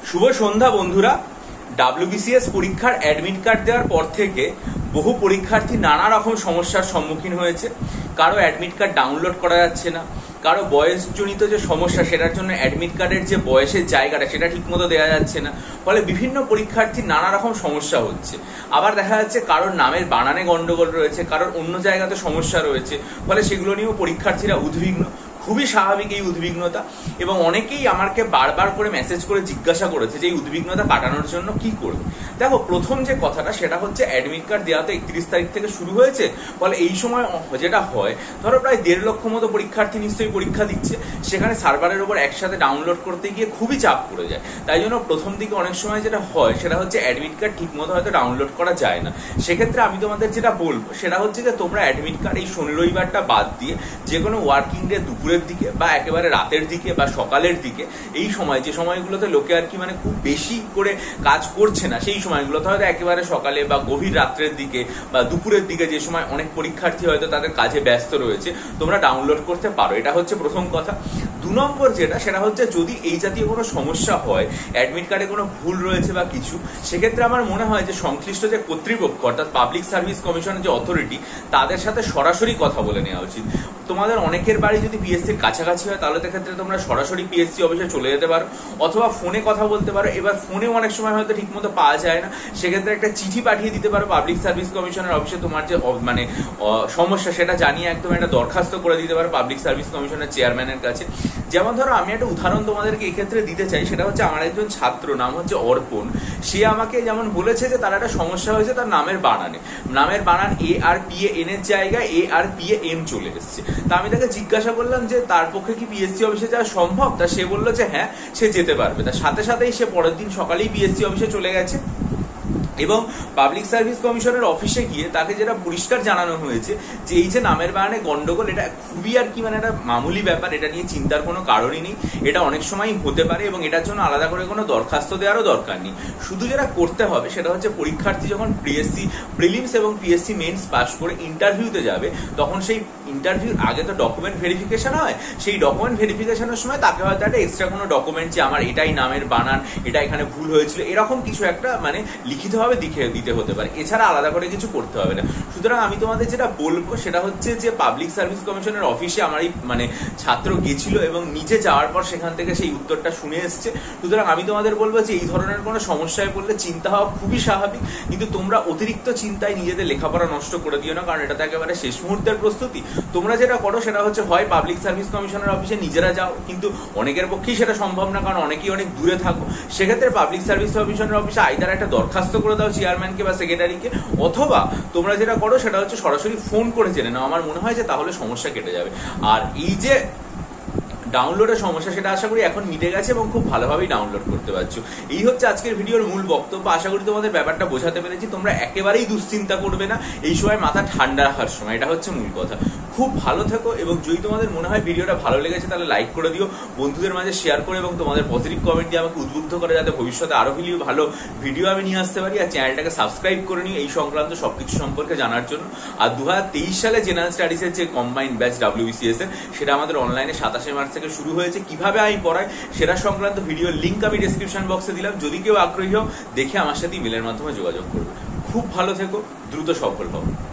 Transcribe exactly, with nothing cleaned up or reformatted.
শুভ সন্ধ্যা বন্ধুরা। ডাব্লিউবিসিএস পরীক্ষার admit card দেওয়ার পর থেকে বহু পরীক্ষার্থী নানা রকম সমস্যার সম্মুখীন হয়েছে। কারো অ্যাডমিট কার্ড ডাউনলোড করা যাচ্ছে না, কারো বয়সজনিত যে সমস্যা সেটার জন্য অ্যাডমিট কার্ডের যে বয়সের জায়গাটা সেটা ঠিকমতো দেওয়া যাচ্ছে না, ফলে বিভিন্ন পরীক্ষার্থীর নানা রকম সমস্যা হচ্ছে। আবার দেখা যাচ্ছে কারোর নামের বানানে গন্ডগোল রয়েছে, কারোর অন্য জায়গাতে সমস্যা রয়েছে, ফলে সেগুলো নিয়েও পরীক্ষার্থীরা উদ্বিগ্ন। খুবই স্বাভাবিক এই উদ্বিগ্নতা, এবং অনেকেই আমাকে বারবার করে মেসেজ করে জিজ্ঞাসা করেছে যে এই উদ্বিগ্নতা কাটানোর জন্য কি করবে। দেখো, প্রথম যে কথাটা সেটা হচ্ছে অ্যাডমিট কার্ড দেওয়া তো একত্রিশ তারিখ থেকে শুরু হয়েছে, ফলে এই সময় যেটা হয়, ধরো প্রায় দেড় লক্ষ মতো পরীক্ষার্থী নিশ্চয়ই পরীক্ষা দিচ্ছে, সেখানে সার্ভারের উপর একসাথে ডাউনলোড করতে গিয়ে খুবই চাপ পড়ে যায়। তাই জন্য প্রথম দিকে অনেক সময় যেটা হয় সেটা হচ্ছে অ্যাডমিট কার্ড ঠিক মতো হয়তো ডাউনলোড করা যায় না। সেক্ষেত্রে আমি তোমাদের যেটা বলবো সেটা হচ্ছে যে তোমরা অ্যাডমিট কার্ড এই শনি রবিবারটা বাদ দিয়ে যে কোনো ওয়ার্কিং ডে দুপুরের দিকে বা একেবারে রাতের দিকে বা সকালের দিকে, এই সময় যে সময়গুলোতে লোকে আর কি মানে খুব বেশি করে কাজ করছে না, সেই সময়গুলোতে হয়তো একেবারে সকালে বা গভীর রাত্রের দিকে বা দুপুরের দিকে, যে সময় অনেক পরীক্ষার্থী হয়তো তাদের কাজে ব্যস্ত রয়েছে, তোমরা ডাউনলোড করতে পারো। এটা হচ্ছে প্রথম কথা। দু নম্বর যেটা সেটা হচ্ছে যদি এই জাতীয় কোনো সমস্যা হয়, অ্যাডমিট কার্ডে কোনো ভুল রয়েছে বা কিছু, সেক্ষেত্রে আমার মনে হয় যে সংশ্লিষ্ট যে কর্তৃপক্ষ অর্থাৎ পাবলিক সার্ভিস কমিশনের যে অথরিটি, তাদের সাথে সরাসরি কথা বলে নেওয়া উচিত। তোমাদের অনেকের বাড়ি যদি পিএসসির কাছাকাছি হয় তাহলে ক্ষেত্রে তোমরা সরাসরি পিএসসি অফিসে চলে যেতে পারো, অথবা ফোনে কথা বলতে পারো। এবার ফোনেও অনেক সময় হয়তো ঠিকমতো পাওয়া যায় না, সেক্ষেত্রে একটা চিঠি পাঠিয়ে দিতে পারো পাবলিক সার্ভিস কমিশনের অফিসে, তোমার যে মানে সমস্যা সেটা জানিয়ে একদম একটা দরখাস্ত করে দিতে পারো পাবলিক সার্ভিস কমিশনের চেয়ারম্যানের কাছে। যেমন ধরো আমি একটা উদাহরণ তোমাদেরকে এক্ষেত্রে দিতে চাই, সেটা হচ্ছে আমার একজন ছাত্র, নাম হচ্ছে অর্পণ। সে আমাকে যেমন বলেছে যে তার একটা সমস্যা হয়েছে তার নামের বানানে, নামের বানান এ আর পি এ এন এর জায়গায় এ আর পি এ এম চলে এসছে। তা আমি তাকে জিজ্ঞাসা করলাম যে তার পক্ষে কি পিএসসি অফিসে যাওয়া সম্ভব। তা সে বললো যে হ্যাঁ, সে যেতে পারবে। তার সাথে সাথেই সে পরের দিন সকালেই পিএসসি অফিসে চলে গেছে, এবং পাবলিক সার্ভিস কমিশনের অফিসে গিয়ে তাকে যেটা পরিষ্কার জানানো হয়েছে যে এই যে নামের বানানে গন্ডগোল, এটা খুবই আর কি মানে একটা মামুলি ব্যাপার, এটা নিয়ে চিন্তার কোনো কারণই নেই, এটা অনেক সময় হতে পারে, এবং এটার জন্য আলাদা করে কোনো দরখাস্ত দেওয়ারও দরকার নেই। শুধু যেটা করতে হবে সেটা হচ্ছে পরীক্ষার্থী যখন পিএসসি প্রিলিমস এবং পিএসসি মেন্স পাস করে ইন্টারভিউতে যাবে, তখন সেই ইন্টারভিউর আগে তো ডকুমেন্ট ভেরিফিকেশন হয়। সেই ডকুমেন্ট ভেরিফিকেশনের সময় তাকে হয়তো একটা এক্সট্রা কোনো ডকুমেন্ট, যে আমার এটাই নামের বানান, এটা এখানে ভুল হয়েছিল, এরকম কিছু একটা মানে লিখিত ভাবে দিতে হতে পারে। এছাড়া আলাদা করে কিছু করতে হবে না। সুতরাং আমি তোমাদের যেটা বলবো সেটা হচ্ছে যে পাবলিক সার্ভিস কমিশনের অফিসে আমার এই মানে ছাত্র গেছিল এবং নিজে যাওয়ার পর সেখান থেকে সেই উত্তরটা শুনে এসছে। সুতরাং আমি তোমাদের বলবো যে এই ধরনের কোনো সমস্যায় পড়লে চিন্তা হওয়া খুবই স্বাভাবিক, কিন্তু তোমরা অতিরিক্ত চিন্তায় নিজেদের লেখাপড়া নষ্ট করে দিও না, কারণ এটা তো একেবারে শেষ মুহূর্তের প্রস্তুতি। তোমরা যেটা করো সেটা হচ্ছে হয় পাবলিক সার্ভিস কমিশনের অফিসে নিজেরা যাও, কিন্তু অনেকের পক্ষেই সেটা সম্ভব না, কারণ অনেকেই অনেক দূরে থাকো। সেক্ষেত্রে পাবলিক সার্ভিস কমিশনের অফিসে আইদার একটা দরখাস্ত করে দাও চেয়ারম্যানকে বা সেক্রেটারিকে, অথবা তোমরা যেটা করো সেটা হচ্ছে সরাসরি ফোন করে জেনে নাও। আমার মনে হয় যে তাহলে সমস্যা কেটে যাবে। আর এই যে ডাউনলোডের সমস্যা, সেটা আশা করি এখন মিটে গেছে এবং খুব ভালোভাবেই ডাউনলোড করতে পারছো। এই হচ্ছে আজকের ভিডিওর মূল বক্তব্য। আশা করি তোমাদের ব্যাপারটা বোঝাতে পেরেছি। তোমরা একেবারেই দুশ্চিন্তা করবে না, এই সময় মাথা ঠান্ডা রাখার সময়, এটা হচ্ছে মূল কথা। খুব ভালো থেকো, এবং যদি তোমাদের মনে হয় ভিডিওটা ভালো লেগেছে তাহলে লাইক করে দিও, বন্ধুদের মাঝে শেয়ার করে, এবং তোমাদের পজিটিভ কমেন্ট দিয়ে আমাকে উদ্বুদ্ধ করে যাতে ভবিষ্যতে আরো ভালো ভিডিও আমি নিয়ে আসতে পারি। আর চ্যানেলটাকে সাবস্ক্রাইব করে নিও এই সংক্রান্ত সবকিছু সম্পর্কে জানার জন্য। আর দু হাজার তেইশ সালে জেনারেল স্টাডিজের যে কম্বাইন্ড ব্যাচ ডাব্লিউবিসিএস এর, সেটা আমাদের অনলাইনে সাতাশে মার্চ থেকে শুরু হয়েছে। কিভাবে আমি পড়াই সেটা সংক্রান্ত ভিডিওর লিঙ্ক আমি ডেসক্রিপশন বক্সে দিলাম। যদি কেউ আগ্রহী হও, দেখে আমার সাথে ইমেলের মাধ্যমে যোগাযোগ করবে। খুব ভালো থেকো, দ্রুত সফল হও।